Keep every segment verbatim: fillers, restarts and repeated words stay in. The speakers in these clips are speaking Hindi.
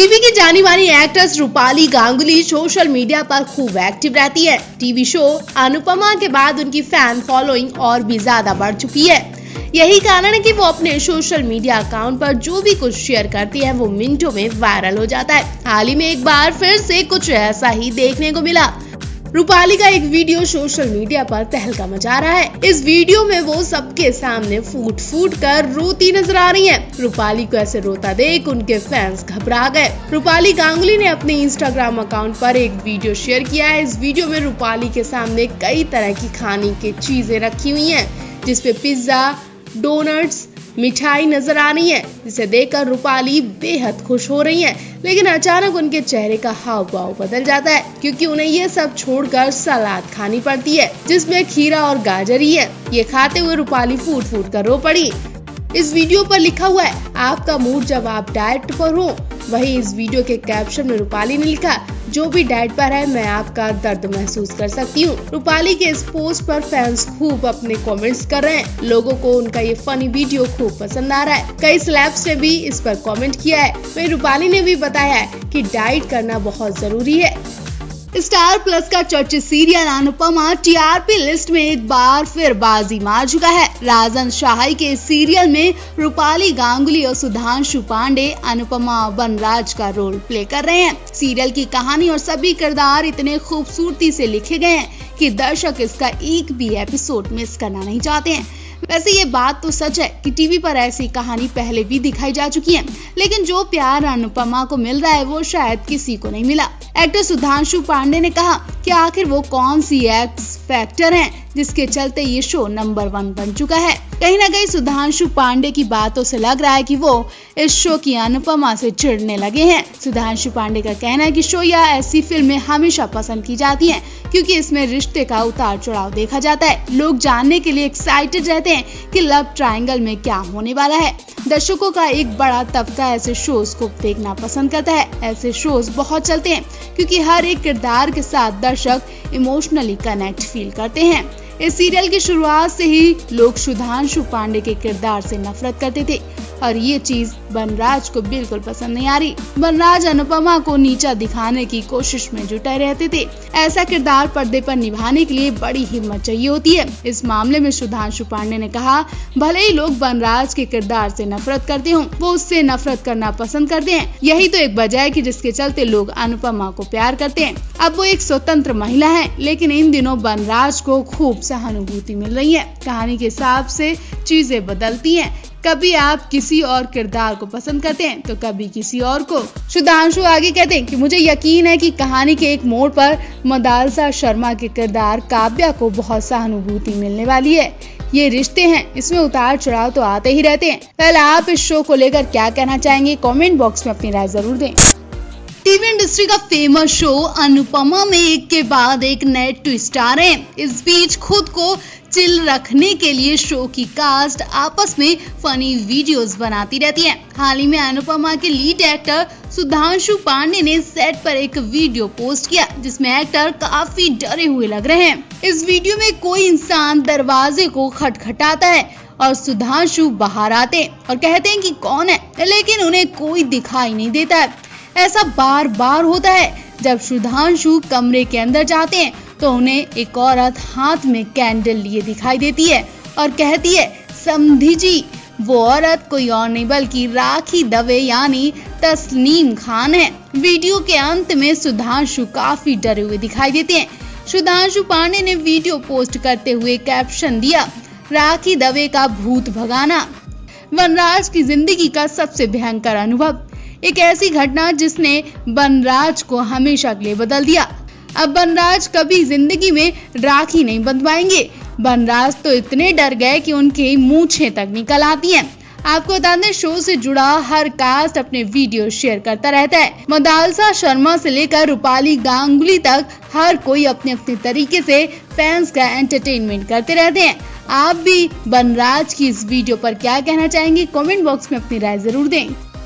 टीवी की जानी मानी actress Rupali Ganguly social media पर खूब एक्टिव रहती है। टीवी शो अनुपमा के बाद उनकी फैन फॉलोइंग और भी ज्यादा बढ़ चुकी है। यही कारण है कि वो अपने सोशल मीडिया अकाउंट पर जो भी कुछ शेयर करती है वो मिनटों में वायरल हो जाता है। हाल ही में एक बार फिर से कुछ ऐसा ही देखने को मिला। रूपाली का एक वीडियो सोशल मीडिया पर तहलका मचा रहा है। इस वीडियो में वो सबके सामने फूट फूट कर रोती नजर आ रही हैं। रूपाली को ऐसे रोता देख उनके फैंस घबरा गए। रूपाली गांगुली ने अपने इंस्टाग्राम अकाउंट पर एक वीडियो शेयर किया है। इस वीडियो में रूपाली के सामने कई तरह की खाने की चीजें रखी हुई हैं, जिसपे पिज्जा, डोनट्स, मिठाई नजर आ रही है, जिसे देखकर रूपाली बेहद खुश हो रही हैं। लेकिन अचानक उनके चेहरे का हाव भाव बदल जाता है, क्योंकि उन्हें ये सब छोड़कर सलाद खानी पड़ती है, जिसमें खीरा और गाजर ही है। ये खाते हुए रूपाली फूट फूट कर रो पड़ी। इस वीडियो पर लिखा हुआ है, आपका मूड जब आप डाइट पर हो। वही इस वीडियो के कैप्शन में रूपाली ने लिखा, जो भी डाइट पर है मैं आपका दर्द महसूस कर सकती हूँ। रूपाली के इस पोस्ट पर फैंस खूब अपने कमेंट्स कर रहे हैं। लोगों को उनका ये फनी वीडियो खूब पसंद आ रहा है। कई सेलेब्स ने भी इस पर कमेंट किया है। वहीं रूपाली ने भी बताया है कि डाइट करना बहुत जरूरी है। स्टार प्लस का चर्चित सीरियल अनुपमा टीआरपी लिस्ट में एक बार फिर बाजी मार चुका है। राजन शाही के इस सीरियल में रूपाली गांगुली और सुधांशु पांडे अनुपमा बनराज का रोल प्ले कर रहे हैं। सीरियल की कहानी और सभी किरदार इतने खूबसूरती से लिखे गए हैं कि दर्शक इसका एक भी एपिसोड मिस करना नहीं चाहते हैं। वैसे ये बात तो सच है कि टीवी पर ऐसी कहानी पहले भी दिखाई जा चुकी है, लेकिन जो प्यार अनुपमा को मिल रहा है वो शायद किसी को नहीं मिला। एक्टर सुधांशु पांडे ने कहा कि आखिर वो कौन सी एक्स फैक्टर है जिसके चलते ये शो नंबर वन बन चुका है। कहीं ना कहीं सुधांशु पांडे की बातों से लग रहा है कि वो इस शो की अनुपमा से चिढ़ने लगे हैं। सुधांशु पांडे का कहना है कि शो या ऐसी फिल्में हमेशा पसंद की जाती हैं, क्योंकि इसमें रिश्ते का उतार चढ़ाव देखा जाता है। लोग जानने के लिए एक्साइटेड रहते हैं कि लव ट्रायंगल में क्या होने वाला है। दर्शकों का एक बड़ा तबका ऐसे शोज को देखना पसंद करता है। ऐसे शोज बहुत चलते हैं क्योंकि हर एक किरदार के साथ दर्शक इमोशनली कनेक्ट फील करते हैं। इस सीरियल की शुरुआत से ही लोग सुधांशु पांडे के किरदार से नफरत करते थे और ये चीज बनराज को बिल्कुल पसंद नहीं आ रही। बनराज अनुपमा को नीचा दिखाने की कोशिश में जुटे रहते थे। ऐसा किरदार पर्दे पर निभाने के लिए बड़ी हिम्मत चाहिए होती है। इस मामले में सुधांशु पांडे ने कहा, भले ही लोग बनराज के किरदार से नफरत करते हों, वो उससे नफरत करना पसंद करते हैं। यही तो एक वजह है कि जिसके चलते लोग अनुपमा को प्यार करते हैं। अब वो एक स्वतंत्र महिला है, लेकिन इन दिनों बनराज को खूब सहानुभूति मिल रही है। कहानी के हिसाब से चीजें बदलती हैं। कभी आप किसी और किरदार को पसंद करते हैं तो कभी किसी और को। सुधांशु आगे कहते हैं कि मुझे यकीन है कि कहानी के एक मोड़ पर मदालसा शर्मा के किरदार काव्या को बहुत सहानुभूति मिलने वाली है। ये रिश्ते हैं, इसमें उतार चढ़ाव तो आते ही रहते हैं। पहले आप इस शो को लेकर क्या कहना चाहेंगे, कमेंट बॉक्स में अपनी राय जरूर दें। टीवी इंडस्ट्री का फेमस शो अनुपमा में एक के बाद एक नए ट्विस्ट आ रहे हैं। इस बीच खुद को चिल रखने के लिए शो की कास्ट आपस में फनी वीडियोस बनाती रहती है। हाल ही में अनुपमा के लीड एक्टर सुधांशु पांडे ने सेट पर एक वीडियो पोस्ट किया, जिसमें एक्टर काफी डरे हुए लग रहे हैं। इस वीडियो में कोई इंसान दरवाजे को खटखटाता है और सुधांशु बाहर आते और कहते हैं कि कौन है, लेकिन उन्हें कोई दिखाई नहीं देता है। ऐसा बार बार होता है। जब सुधांशु कमरे के अंदर जाते हैं तो उन्हें एक औरत हाथ में कैंडल लिए दिखाई देती है और कहती है, समधी जी। वो औरत कोई और नहीं बल्कि राखी दवे यानी तस्नीम खान है। वीडियो के अंत में सुधांशु काफी डरे हुए दिखाई देते हैं। सुधांशु पांडे ने वीडियो पोस्ट करते हुए कैप्शन दिया, राखी दवे का भूत भगाना, बनराज की जिंदगी का सबसे भयंकर अनुभव। एक ऐसी घटना जिसने बनराज को हमेशा के लिए बदल दिया। अब बनराज कभी जिंदगी में राखी नहीं बंधवाएंगे। बनराज तो इतने डर गए कि उनकी मूंछें तक निकल आती हैं। आपको बता दें, शो से जुड़ा हर कास्ट अपने वीडियो शेयर करता रहता है। मदालसा शर्मा से लेकर रूपाली गांगुली तक हर कोई अपने अपने तरीके से फैंस का एंटरटेनमेंट करते रहते हैं। आप भी बनराज की इस वीडियो पर क्या कहना चाहेंगे, कमेंट बॉक्स में अपनी राय जरूर दें।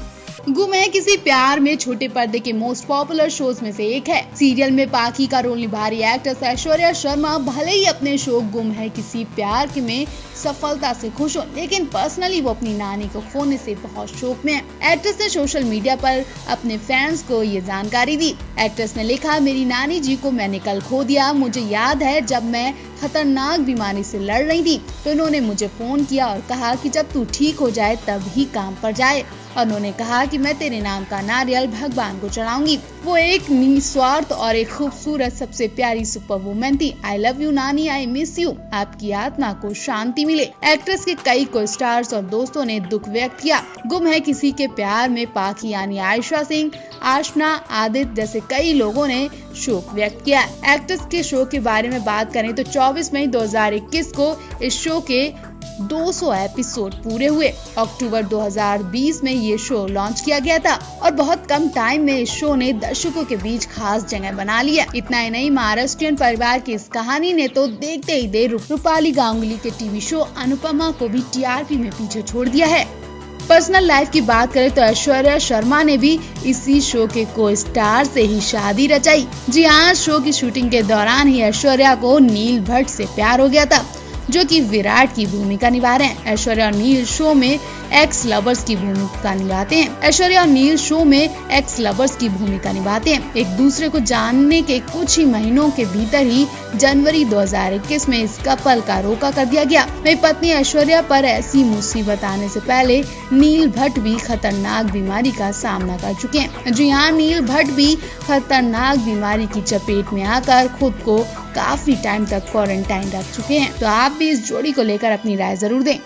गुम है किसी प्यार में छोटे पर्दे के मोस्ट पॉपुलर शोज में से एक है। सीरियल में पाखी का रोल निभा रही एक्ट्रेस ऐश्वर्या शर्मा भले ही अपने शो गुम है किसी प्यार के में सफलता से खुश हो, लेकिन पर्सनली वो अपनी नानी को खोने से बहुत शोक में है। एक्ट्रेस ने सोशल मीडिया पर अपने फैंस को ये जानकारी दी। एक्ट्रेस ने लिखा, मेरी नानी जी को मैंने कल खो दिया। मुझे याद है जब मैं खतरनाक बीमारी से लड़ रही थी तो उन्होंने मुझे फोन किया और कहा कि जब तू ठीक हो जाए तब ही काम पर जाए। और उन्होंने कहा कि मैं तेरे नाम का नारियल भगवान को चढ़ाऊंगी। वो एक निस्वार्थ और एक खूबसूरत सबसे प्यारी सुपर वुमेन थी। आई लव यू नानी, आई मिस यू। आपकी आत्मा को शांति मिले। एक्ट्रेस के कई को स्टार्स और दोस्तों ने दुख व्यक्त किया। गुम है किसी के प्यार में पाखी यानी आयशा सिंह, आशना, आदित्य जैसे कई लोगों ने शोक व्यक्त किया। एक्ट्रेस के शो के बारे में बात करें तो चौबीस मई दो हज़ार इक्कीस को इस शो के दो सौ एपिसोड पूरे हुए। अक्टूबर दो हज़ार बीस में ये शो लॉन्च किया गया था और बहुत कम टाइम में इस शो ने दर्शकों के बीच खास जगह बना लिया। इतना ही नहीं, महाराष्ट्रियन परिवार की इस कहानी ने तो देखते ही देर रूपाली गांगुली के टीवी शो अनुपमा को भी टीआरपी में पीछे छोड़ दिया है। पर्सनल लाइफ की बात करें तो ऐश्वर्या शर्मा ने भी इसी शो के को स्टार से ही शादी रचाई। जी हाँ, शो की शूटिंग के दौरान ही ऐश्वर्या को नील भट्ट से प्यार हो गया था, जो कि विराट की भूमिका निभा रहे हैं। ऐश्वर्या और नील शो में एक्स लवर्स की भूमिका निभाते हैं। ऐश्वर्या और नील शो में एक्स लवर्स की भूमिका निभाते हैं। एक दूसरे को जानने के कुछ ही महीनों के भीतर ही जनवरी दो हज़ार इक्कीस में इस कपल का रोका कर दिया गया। मेरी पत्नी ऐश्वर्या पर ऐसी मुसीबत आने से पहले नील भट्ट भी खतरनाक बीमारी का सामना कर चुके हैं। जी हाँ, नील भट्ट भी खतरनाक बीमारी की चपेट में आकर खुद को काफी टाइम तक क्वारंटाइन रख चुके हैं। तो आप भी इस जोड़ी को लेकर अपनी राय जरूर दें।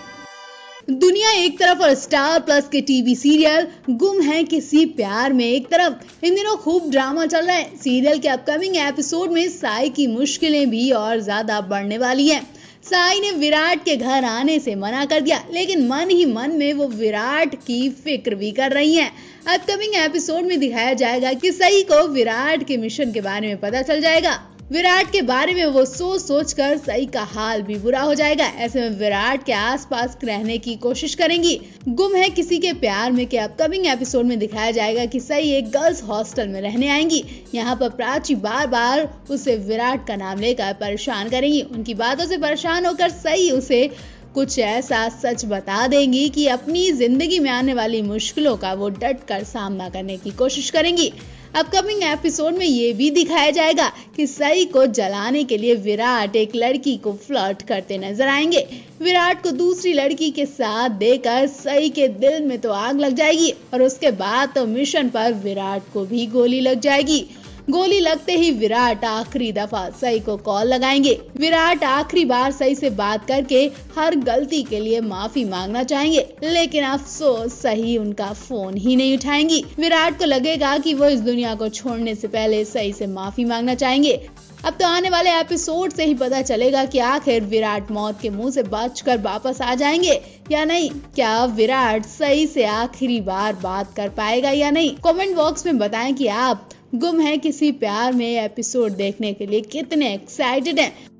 दुनिया एक तरफ और स्टार प्लस के टीवी सीरियल गुम है किसी प्यार में एक तरफ। इन दिनों खूब ड्रामा चल रहा है। सीरियल के अपकमिंग एपिसोड में साई की मुश्किलें भी और ज्यादा बढ़ने वाली हैं। साई ने विराट के घर आने से मना कर दिया, लेकिन मन ही मन में वो विराट की फिक्र भी कर रही हैं। अपकमिंग एपिसोड में दिखाया जाएगा कि साई को विराट के मिशन के बारे में पता चल जाएगा। विराट के बारे में वो सोच सोच कर सई का हाल भी बुरा हो जाएगा। ऐसे में विराट के आसपास रहने की कोशिश करेंगी। गुम है किसी के प्यार में के अपकमिंग एपिसोड में दिखाया जाएगा कि सई एक गर्ल्स हॉस्टल में रहने आएंगी। यहाँ पर प्राची बार बार उसे विराट का नाम लेकर परेशान करेंगी। उनकी बातों से परेशान होकर सई उसे कुछ ऐसा सच बता देंगी कि अपनी जिंदगी में आने वाली मुश्किलों का वो डट कर सामना करने की कोशिश करेंगी। अपकमिंग एपिसोड में ये भी दिखाया जाएगा कि सई को जलाने के लिए विराट एक लड़की को फ्लर्ट करते नजर आएंगे। विराट को दूसरी लड़की के साथ देकर सई के दिल में तो आग लग जाएगी और उसके बाद तो मिशन पर विराट को भी गोली लग जाएगी। गोली लगते ही विराट आखिरी दफा सई को कॉल लगाएंगे। विराट आखिरी बार सई से बात करके हर गलती के लिए माफी मांगना चाहेंगे, लेकिन अफसोस सई उनका फोन ही नहीं उठाएंगी। विराट को लगेगा कि वो इस दुनिया को छोड़ने से पहले सई से माफी मांगना चाहेंगे। अब तो आने वाले एपिसोड से ही पता चलेगा कि आखिर विराट मौत के मुंह से बचकर वापस आ जाएंगे या नहीं। क्या विराट सई से आखिरी बार बात कर पाएगा या नहीं? कमेंट बॉक्स में बताएं कि आप गुम है किसी प्यार में एपिसोड देखने के लिए कितने एक्साइटेड हैं।